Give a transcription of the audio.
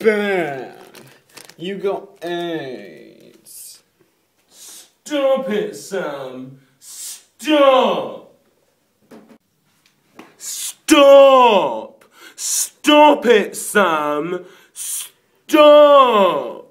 bad. You got AIDS. Stop it, Sam. Stop. Stop. Stop it, Sam. Stop.